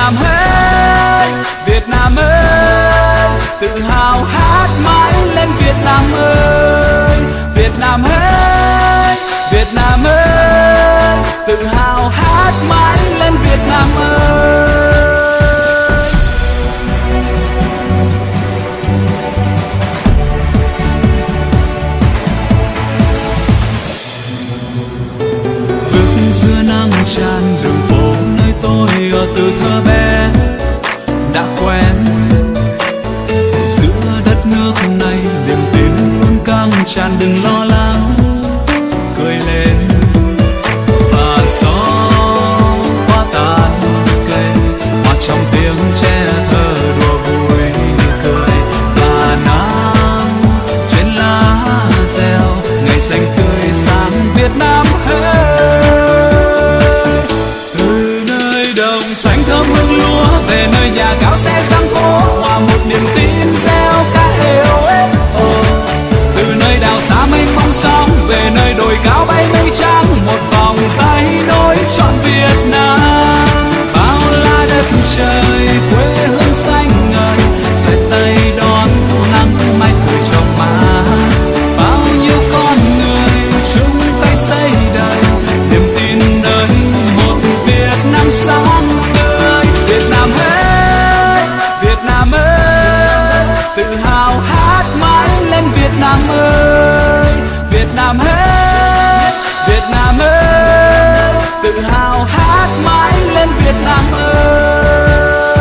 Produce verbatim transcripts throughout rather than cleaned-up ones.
Nam ơi, Việt Nam ơi, tự hào hát mãi lên Việt Nam ơi, Việt Nam ơi, Việt Nam ơi, tự hào hát mãi lên Việt Nam ơi. Bước giữa nắng tràn đường phố nơi tôi ở từ thơ bé đã quen, giữa đất nước này niềm tin luôn căng tràn, đừng lo lắng cười lên. Và gió qua tàn cây hòa trong tiếng tre thơ đùa vui cười, và nắng trên lá reo ngày xanh tươi sáng Việt Nam ơi. Từ nơi đồng xanh thơm hương lúa về nơi nhà cao xe sang phố, hòa một niềm tin reo ca êu ếch. Từ nơi đảo xa mênh mông sóng về nơi đồi cao bay mây trắng, một vòng tay nối trọn Việt Nam. Bao la đất trời quê hương xanh ngời, xoay tay đón nắng mai cười trong má. Bao nhiêu con người chung tay xây đời niềm tin nơi một Việt Nam sáng tươi. Việt Nam ơi, Việt Nam ơi, tự hào hát mãi lên Việt Nam ơi, Việt Nam ơi, Việt Nam ơi, tự hào hát mãi lên Việt Nam ơi.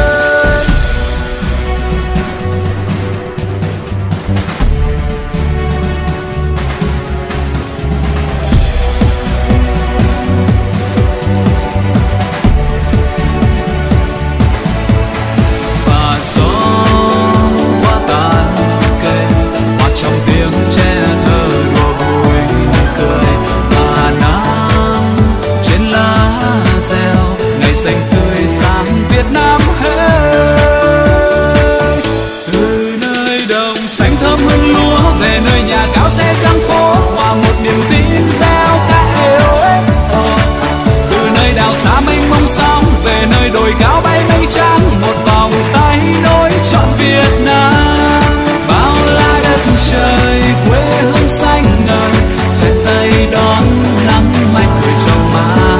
Và gió qua tàn cây hòa trong tiếng tre thơ đùa vui cười, và nắng trên lá reo ngày xanh tươi sáng Việt Nam ơi. Từ nơi đồng xanh thơm hương lúa về nơi nhà cao xe sang phố, hòa một niềm tin reo ca êu ếch. Từ nơi đảo xa mênh mông sóng về nơi đồi cao bay mây trắng, một vòng tay nối trọn Việt Nam. Bao la đất trời quê hương xanh ngời, xoay tay đón nắng mai cười trong má.